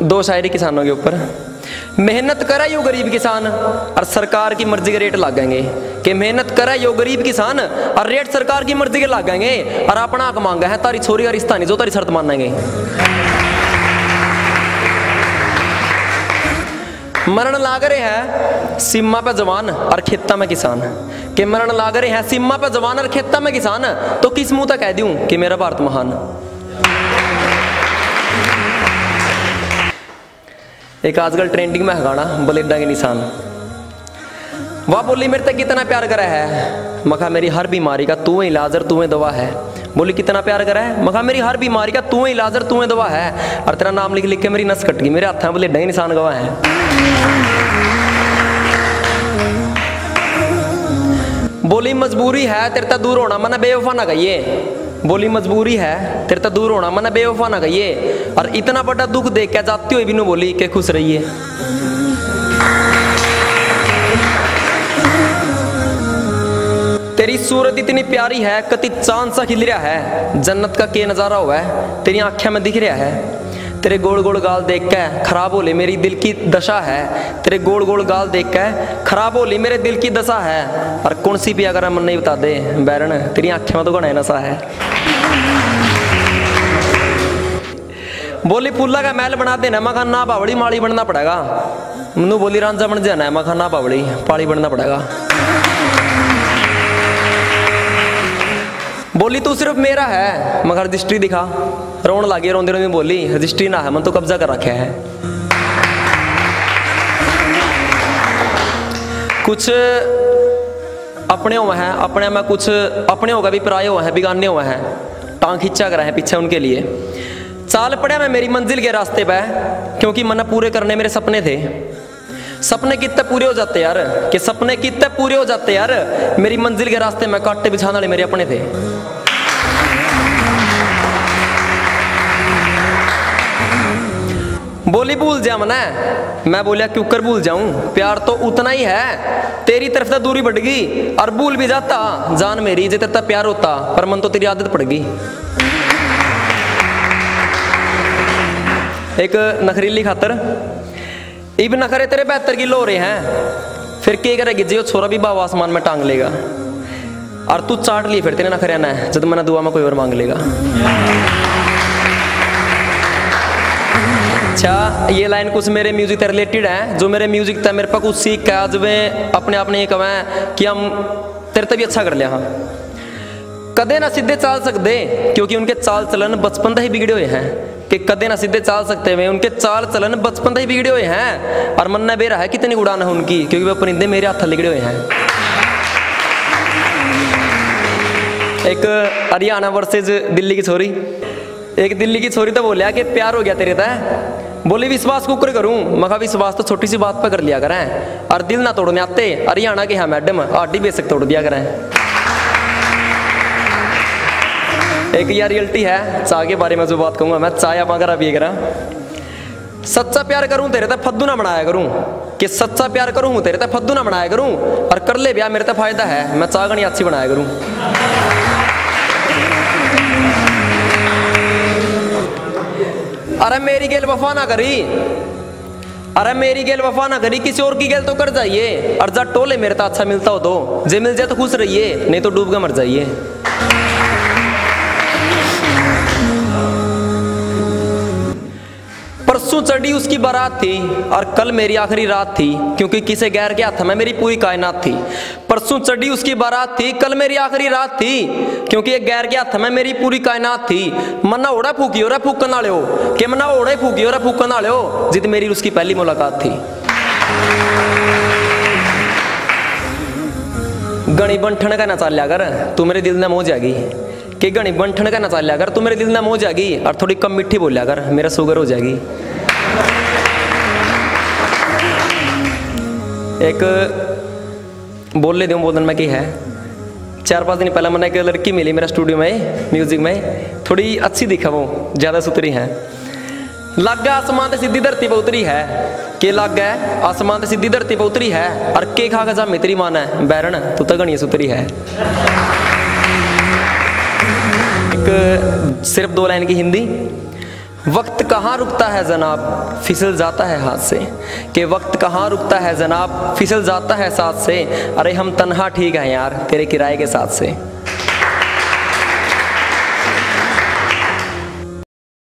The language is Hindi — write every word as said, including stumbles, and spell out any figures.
दो शायरी किसानों के ऊपर। मेहनत करा यो गरीब किसान और सरकार की मर्जी के रेट लागेंगे, कि मेहनत करा यो गरीब किसान और रेट सरकार की मर्जी के लागेंगे, और अपना हक मांगा है तारी छोरी और रिश्ता जो तारी शर्त मानेंगे। मरण लाग रहे हैं सीमा पे जवान और खेता में किसान, के मरण लाग रहे हैं सीमा पे जवान और खेता में किसान, तो किस मुंह तक कह दूं कि मेरा भारत महान। एक आजकल ट्रेंडिंग में है गाना बलेडा के निशान। वह बोली मेरे तक कितना प्यार करा है, मखा मेरी हर बीमारी का तू इलाज और तू दवा है। बोली कितना प्यार करा है, मखा मेरी हर बीमारी का तू इलाज और तू दवा है, और तेरा नाम लिख लिख के मेरी नस कट गई, मेरे हाथ में बलेडा के निशान गवाह है। बोली मजबूरी है तेरे तक दूर होना, मना बेवफा ना कहिए। बोली मजबूरी है तेरे तक दूर होना, मना बेवफा ना कहिए, और इतना बड़ा दुख देख के जाती हुई बिनु बोली के खुश रहिए। तेरी सूरत इतनी प्यारी है कति चांद सा खिल रहा है, जन्नत का के नजारा हुआ है तेरी आंखें में दिख रहा है। तेरे गोल गोल गाल देख के खराब होली मेरी दिल की दशा है, तेरे गोल गोल गाल देख के खराब होली मेरे दिल की दशा है, और कौन सी भी अगर मन नहीं बता दे बैरन तेरी आंखें में तो गणा नशा है। बोली फूला का महल बना देना, मैं ना बावड़ी माड़ी बनना पड़ेगा। मनु बोली रांझा बन जाना, मैं ना बावड़ी पाड़ी बनना पड़ेगा। बोली तू सिर्फ मेरा है, मगर रजिस्ट्री दिखा। रोन लागे रोंदे रोंदे बोली रजिस्ट्री ना है, मन तो कब्जा कर रखा है। कुछ अपने हुए हैं अपने में, कुछ अपने होगा भी पराये हुए हैं, बिगाने हुए हैं, टांग खींचा कर हैं पीछे उनके लिए। चाल पड़ा मैं मेरी मंजिल के रास्ते पे, क्योंकि मन पूरे करने मेरे सपने थे। सपने कितने पूरे हो जाते यार, कि सपने कितने पूरे हो जाते यार, मेरी मंजिल के रास्ते में कांटे बिछाने वाले मेरे अपने थे। बोली भूल जा मना, मैं बोलिया क्यों कर भूल जाऊं, प्यार तो उतना ही है, तेरी तरफ से दूरी बढ़ गई और भूल भी जाता जान मेरी, जे तेरा प्यार होता पर मन तो तेरी आदत पड़ गई। एक नखरीली खातर इब नखरे तेरे बेहतर की लो रहे हैं, फिर क्या करेगी जी छोरा भी बाबा आसमान में टांग लेगा, और तू चाट ली फिर तेरे नखरे ना है, जब मैंने दुआ में कोई और मांग लेगा। अच्छा ये लाइन कुछ मेरे म्यूजिक से रिलेटेड है, जो मेरे म्यूजिक था मेरे पास कुछ सीख के आज मैं अपने आप ने कहें कि हम तेरे तभी अच्छा कर लिया। हाँ कदे ना सीधे चाल सकते, क्योंकि उनके चाल चलन बचपन से ही बिगड़े हुए हैं, कि कदे ना सीधे चाल सकते हुए उनके चाल चलन बचपन से ही बिगड़े हुए हैं, और मन बेरा है कितनी उड़ान है उनकी, क्योंकि वो परिंदे मेरे हाथ लिगड़े हुए हैं। एक हरियाणा वर्सेज दिल्ली की छोरी, एक दिल्ली की छोरी तो बोलिया कि प्यार हो गया तेरे तय, बोली विश्वास कुकर करूं, मगा विश्वास तो छोटी सी बात पर कर लिया करें, और दिल ना तोड़ने आते हरियाणा के हैं मैडम, आडी बेशक तोड़ दिया करें। एक यार रियलिटी है चाय के बारे में जो बात कहूंगा मैं, चाय आप अगर आप ये करा, सच्चा प्यार करूं तेरे तक फद्दू ना बनाया करूं, कि सच्चा प्यार करूं तेरे तक फद्दू ना बनाया करूं, और कर ले ब्याह मेरे तक फायदा है, मैं चाय गणी अच्छी बनाया करूं। अरे मेरी गेल वफा ना करी, अरे मेरी गेल वफा ना करी, किसी और की गेल तो कर जाइए, और जब टोले मेरे तो अच्छा मिलता हो तो जे मिल जाए तो खुश रहिए, नहीं तो डूब के मर जाइए। परसों चढ़ी उसकी बारात थी और कल मेरी आखिरी रात थी, क्योंकि किसी गैर के हाथ में मेरी पूरी कायनात थी। परसों चढ़ी उसकी बारात थी, कल मेरी आखिरी रात थी, क्योंकि एक गैर के हाथ में मेरी पूरी कायनात थी। मन्ना ओड़ा फूकी हो रहा फूकन वाले हो, कि मन्ना ओड़ा फूकी हो रहा फूकन वाले हो, जित मेरी उसकी पहली मुलाकात थी। गणी बंठन का ना चाल कर तू मेरे दिल में मोह जाएगी, कि गणी बंठन का ना चाल कर तू मेरे दिल में मोह जाएगी, और थोड़ी कम मिट्टी बोलिया कर मेरा शुगर हो जाएगी। एक बोल ले दूँ बोलन में की है, चार पाँच दिन पहले मैंने एक लड़की मिली मेरा स्टूडियो में म्यूजिक में, थोड़ी अच्छी दिखा, वो ज़्यादा सुतरी है, लग गया आसमान से सीधी धरती पर उतरी है, के लग गया आसमान से सीधी धरती पर उतरी है, और के खा जा मित्री मान है बैरन तू तो गणी सुतरी है। एक सिर्फ दो लाइन की हिंदी, वक्त कहाँ रुकता है जनाब, फिसल जाता है हाथ से। कि वक्त कहाँ रुकता है जनाब, फिसल जाता है साथ से। अरे हम तन्हा ठीक हैं यार तेरे किराए के साथ से।